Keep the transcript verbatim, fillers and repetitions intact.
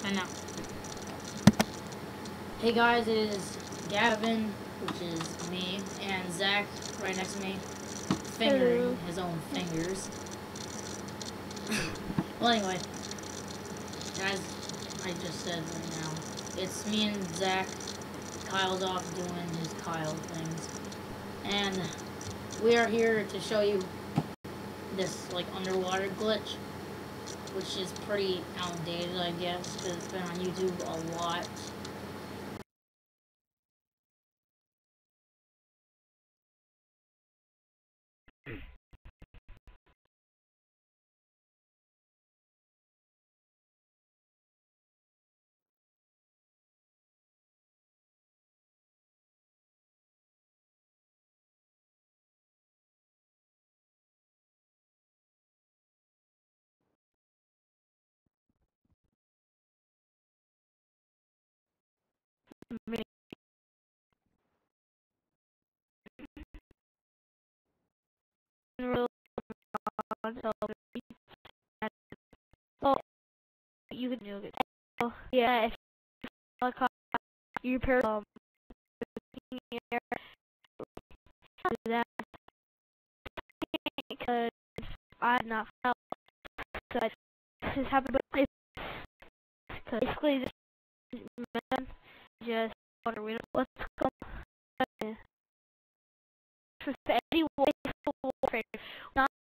I know. Hey guys, it is Gavin, which is me, and Zach right next to me, fingering Hello. his own fingers. Well, anyway, as I just said right now, it's me and Zach. Kyle's off doing his Kyle things, and we are here to show you this like underwater glitch, which is pretty outdated, I guess, because it's been on YouTube a lot. Me. Well, you can do it. Oh, yeah, if you repair um that because I did not felt because this happened, but because basically this man just want to read what's going on. Anyway, warfare, not